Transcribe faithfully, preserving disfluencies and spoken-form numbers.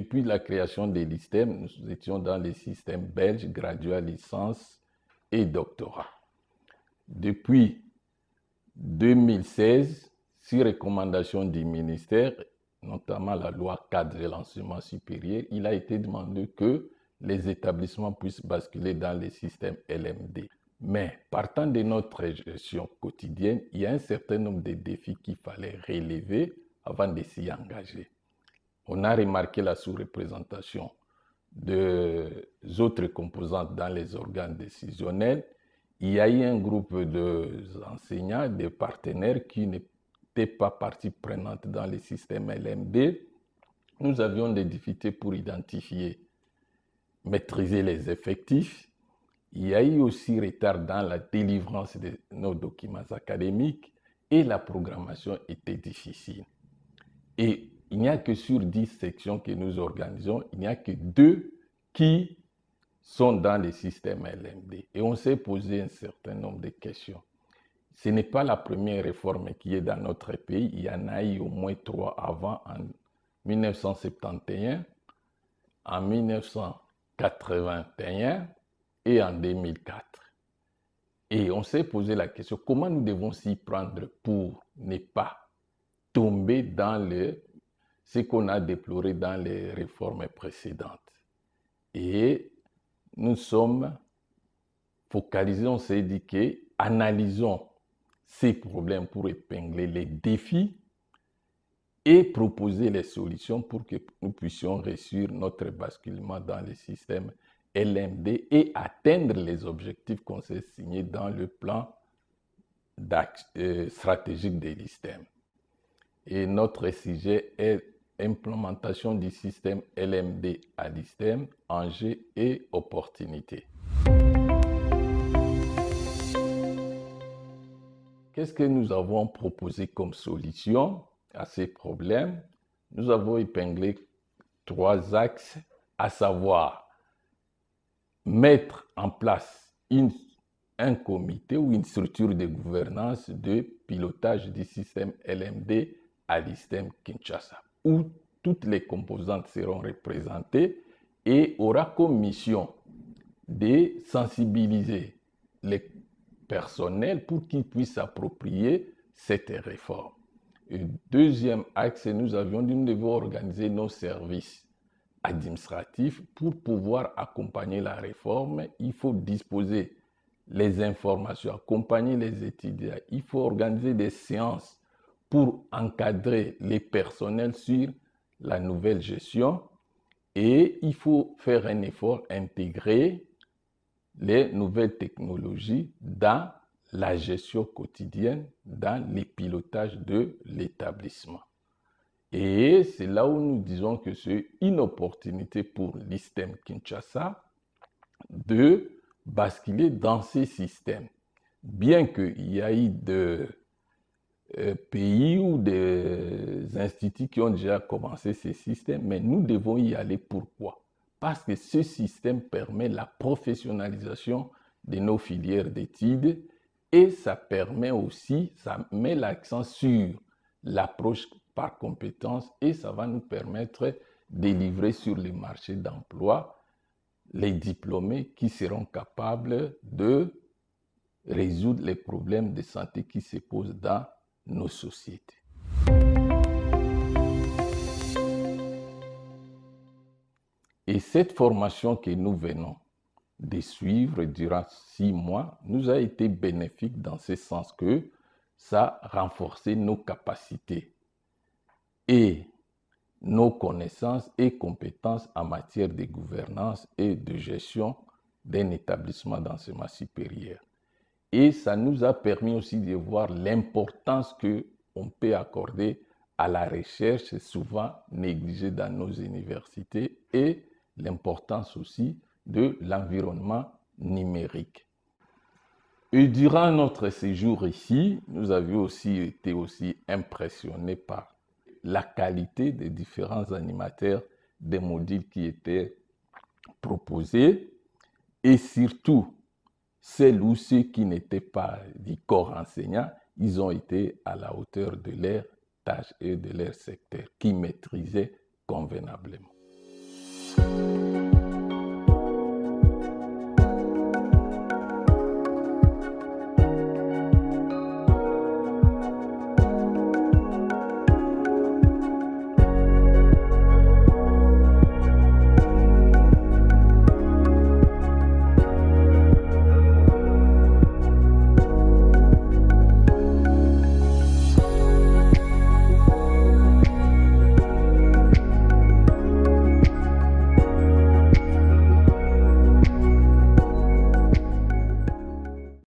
depuis la création des l'I S T E M, nous étions dans les systèmes belges, graduat, licence et doctorat. Depuis deux mille seize, sur recommandation du ministère, notamment la loi cadre de l'enseignement supérieur, il a été demandé que les établissements puissent basculer dans les systèmes L M D. Mais partant de notre gestion quotidienne, il y a un certain nombre de défis qu'il fallait relever avant de s'y engager. On a remarqué la sous-représentation des autres composantes dans les organes décisionnels. Il y a eu un groupe d'enseignants, de partenaires qui n'étaient pas partie prenante dans le système L M D. Nous avions des difficultés pour identifier, maîtriser les effectifs. Il y a eu aussi retard dans la délivrance de nos documents académiques et la programmation était difficile. Et il n'y a que sur dix sections que nous organisons, il n'y a que deux qui sont dans le système L M D. Et on s'est posé un certain nombre de questions. Ce n'est pas la première réforme qui est dans notre pays. Il y en a eu au moins trois avant, en mille neuf cent soixante et un, en mille neuf cent quatre-vingt-un et en deux mille quatre. Et on s'est posé la question, comment nous devons s'y prendre pour ne pas tomber dans le, ce qu'on a déploré dans les réformes précédentes. Et nous sommes focalisés, on s'est dit que analysons ces problèmes pour épingler les défis et proposer les solutions pour que nous puissions réussir notre basculement dans le système L M D et atteindre les objectifs qu'on s'est signés dans le plan euh, stratégique de l'I S T E M. Et notre sujet est implémentation du système L M D à l'I S T E M, enjeux et opportunités. Qu'est-ce que nous avons proposé comme solution à ces problèmes? Nous avons épinglé trois axes, à savoir mettre en place une, un comité ou une structure de gouvernance de pilotage du système L M D à l'I S T E M Kinshasa, où toutes les composantes seront représentées et aura comme mission de sensibiliser les personnels pour qu'ils puissent s'approprier cette réforme. Et deuxième axe, nous avions dit nous devons organiser nos services administratifs pour pouvoir accompagner la réforme. Il faut disposer les informations, accompagner les étudiants. Il faut organiser des séances pour encadrer les personnels sur la nouvelle gestion et il faut faire un effort, intégrer les nouvelles technologies dans la gestion quotidienne, dans le pilotage de l'établissement. Et c'est là où nous disons que c'est une opportunité pour l'I S T E M Kinshasa de basculer dans ces systèmes. Bien qu'il y ait de euh, pays ou des instituts qui ont déjà commencé ces systèmes, mais nous devons y aller. Pourquoi? Parce que ce système permet la professionnalisation de nos filières d'études et ça permet aussi, ça met l'accent sur l'approche par compétences et ça va nous permettre de livrer sur le marché d'emploi les diplômés qui seront capables de résoudre les problèmes de santé qui se posent dans nos sociétés. Et cette formation que nous venons de suivre durant six mois nous a été bénéfique dans ce sens que ça a renforcé nos capacités et nos connaissances et compétences en matière de gouvernance et de gestion d'un établissement d'enseignement supérieur. Et ça nous a permis aussi de voir l'importance qu'on peut accorder à la recherche, souvent négligée dans nos universités, et l'importance aussi de l'environnement numérique. Et durant notre séjour ici, nous avions aussi été aussi impressionnés par la qualité des différents animateurs des modules qui étaient proposés et surtout celles ou ceux qui n'étaient pas du corps enseignant, ils ont été à la hauteur de leur tâche et de leur secteur, qui maîtrisaient convenablement.